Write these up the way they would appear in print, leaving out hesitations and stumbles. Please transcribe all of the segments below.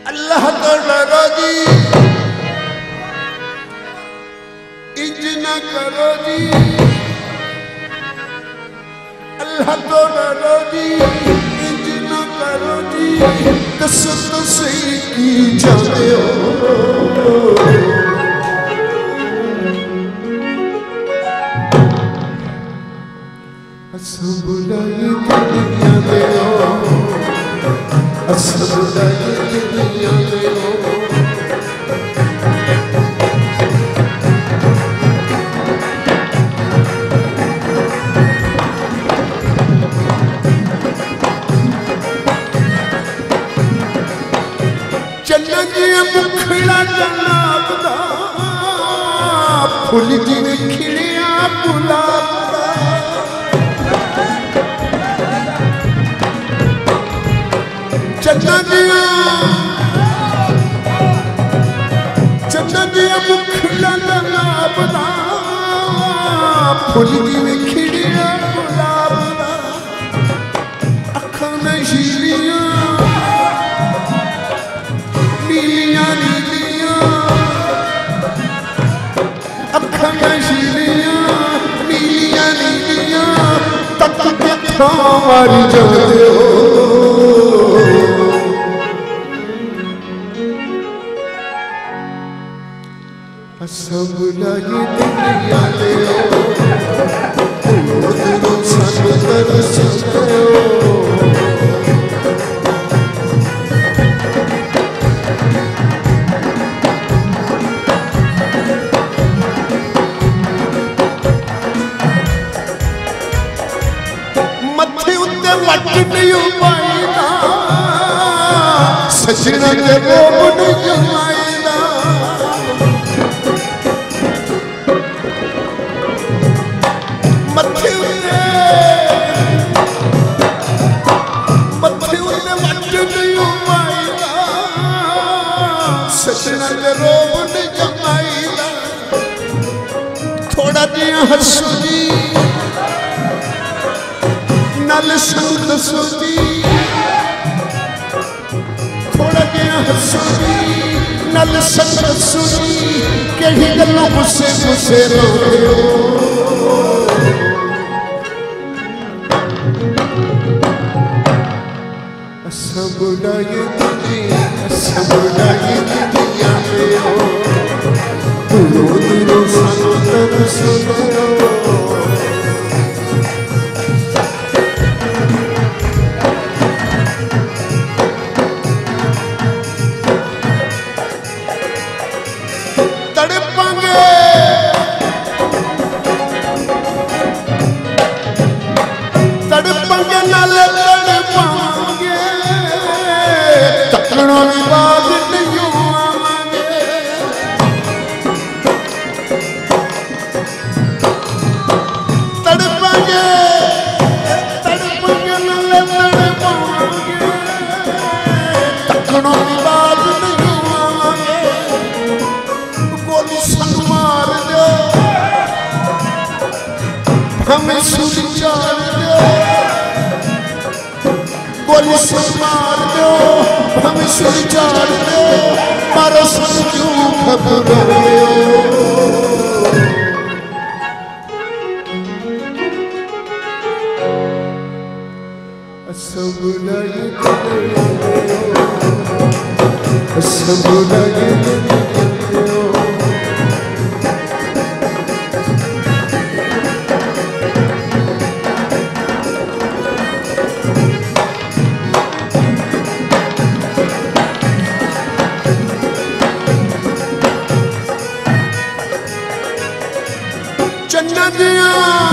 अल्लाह तो डरो जी, इंज न करो जी। अल्लाह तो डरो जी, इंज न करो जी। दसो तो सही की जाते हो। असबुलाई दुनिया दे हो, असबुलाई दुनिया दे हो। चन्ना जिया मुखड़ा जनाब दा, फुल जिवें खिड़िया गुलाब दा। चन्ना जिया मुखड़ा जनाब दा, फुल जिवें खिड़िया गुलाब दा। अखां नशीलियां नीलियां नीलियां, अखां नशीलियां नीलियां नीलियां, तक के मारी जाते हो। असबुलाई दुनिया दे हो, दिलों सानू तरसदे हो। मत्थे उत्ते वट नहीं पाईदा, सजना ते रोब नहीं जमाईदा। मत्थे उत्ते वट नहीं पाईदा, सजना ते रोब नहीं जमाईदा। थोड़ा जिहा हसो जी, नल संग दसो जी। थोड़ा जिहा हसो जी, नल संग दसो जी। कहीं गल्लों गुस्से गुस्से रोते हो। असबुलाई दुनिया, असबुलाई दुनिया में हो, दूरों दूरों सानू तरसदे हो। तड़पांगे नाले तड़पांगे, तकड़ों में बाज नहीं आवांगे। तड़पांगे नाले तड़पांगे, तकड़ों में बाज नहीं आवांगे। गोली संग मार दो, हमें सूली चाल दो। गोली से मार दो, हमें सूली चाल दो। मारो सन क्यों घबराए हो। असबुलाई दुनिया दे हो, असबुलाई दुनिया दे हो। चन्ना जिया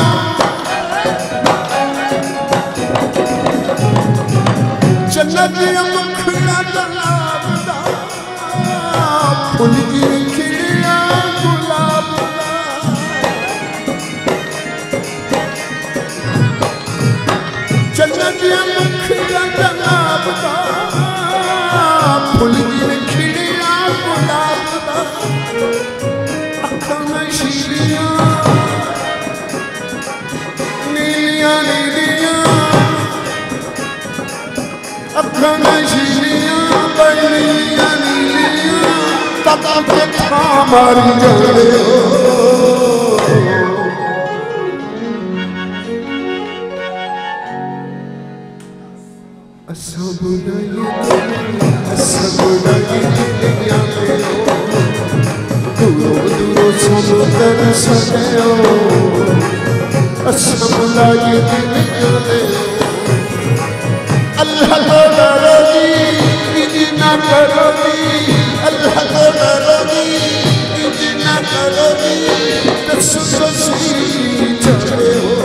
मुखड़ा जनाब दा, फुल जिवें खिड़िया गुलाब दा। चन्ना जिया मुखड़ा जनाब दा, फुल जिवें खिड़िया गुलाब दा। अखां नशीलियां नीलियां नीलियां, अखां नशीलियां बड़ियां मारी जाने हो सब दुनिया में दूरों दूरों समुद्र सने हो सब बुलाए अल्लाह को डरोगी ना करोगी अल्लाह को डरोगी ना करोगी तस्वीर चले हो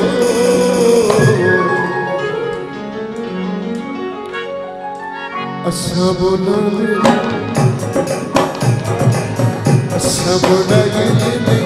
असबुला